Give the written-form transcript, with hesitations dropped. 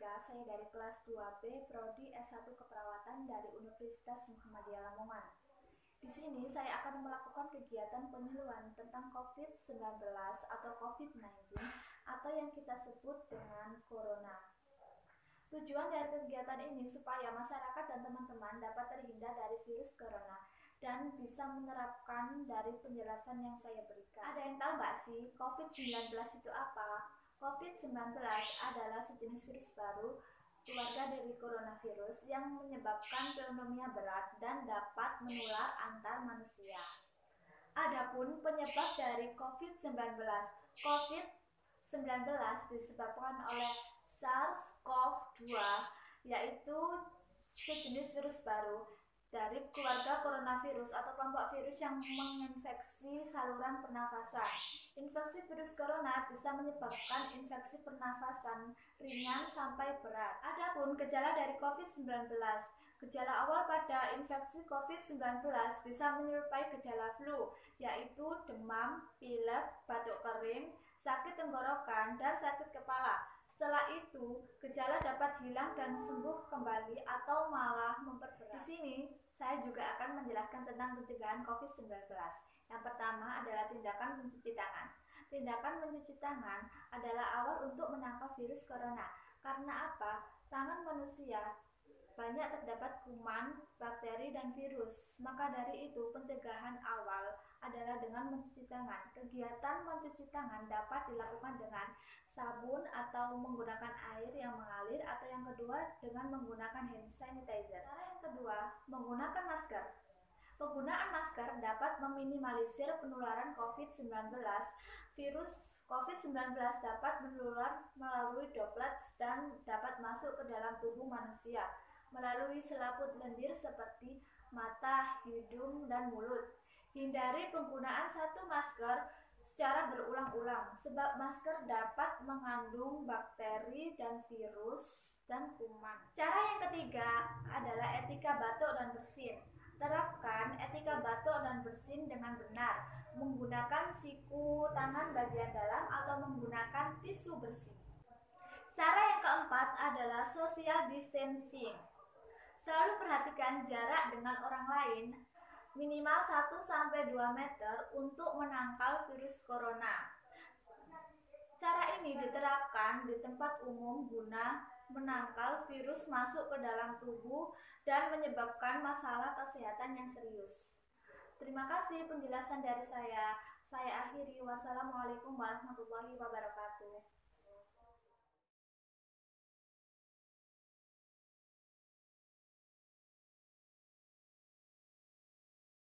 Andika, saya dari kelas 2B Prodi S1 Keperawatan dari Universitas Muhammadiyah Lamongan. Di sini saya akan melakukan kegiatan penyuluhan tentang COVID-19 atau COVID-19 atau yang kita sebut dengan Corona. Tujuan dari kegiatan ini supaya masyarakat dan teman-teman dapat terhindar dari virus Corona dan bisa menerapkan dari penjelasan yang saya berikan. Ada yang tahu nggak sih COVID-19 itu apa? COVID-19 adalah sejenis virus baru keluarga dari coronavirus yang menyebabkan pneumonia berat dan dapat menular antar manusia. Adapun penyebab dari COVID-19, COVID-19 disebabkan oleh SARS-CoV-2, yaitu sejenis virus baru dari keluarga coronavirus atau kelompok virus yang menginfeksi saluran pernafasan. Infeksi virus corona bisa menyebabkan infeksi pernafasan ringan sampai berat. Adapun gejala dari COVID-19, gejala awal pada infeksi COVID-19 bisa menyerupai gejala flu, yaitu demam, pilek, batuk kering, sakit tenggorokan, dan sakit kepala. Setelah itu, gejala dapat hilang dan sembuh kembali atau malah memperberat. Di sini, saya juga akan menjelaskan tentang pencegahan COVID-19. Yang pertama adalah tindakan mencuci tangan. Tindakan mencuci tangan adalah awal untuk menangkal virus corona. Karena apa? Tangan manusia banyak terdapat kuman, bakteri, dan virus. Maka dari itu, pencegahan awal adalah dengan mencuci tangan. Kegiatan mencuci tangan dapat dilakukan dengan sabun atau menggunakan air yang mengalir, atau yang kedua dengan menggunakan hand sanitizer. Cara yang kedua, menggunakan masker. Penggunaan masker dapat meminimalisir penularan COVID-19. Virus COVID-19 dapat menular melalui droplets dan dapat masuk ke dalam tubuh manusia melalui selaput lendir seperti mata, hidung, dan mulut. Hindari penggunaan satu masker secara berulang-ulang, sebab masker dapat mengandung bakteri dan virus dan kuman. Cara yang ketiga adalah etika batuk dan bersin. Terapkan etika batuk dan bersin dengan benar, menggunakan siku tangan bagian dalam atau menggunakan tisu bersih. Cara yang keempat adalah social distancing. Selalu perhatikan jarak dengan orang lain minimal 1-2 meter untuk menangkal virus corona. Cara ini diterapkan di tempat umum guna menangkal virus masuk ke dalam tubuh dan menyebabkan masalah kesehatan yang serius. Terima kasih penjelasan dari saya. Saya akhiri. Wassalamualaikum warahmatullahi wabarakatuh.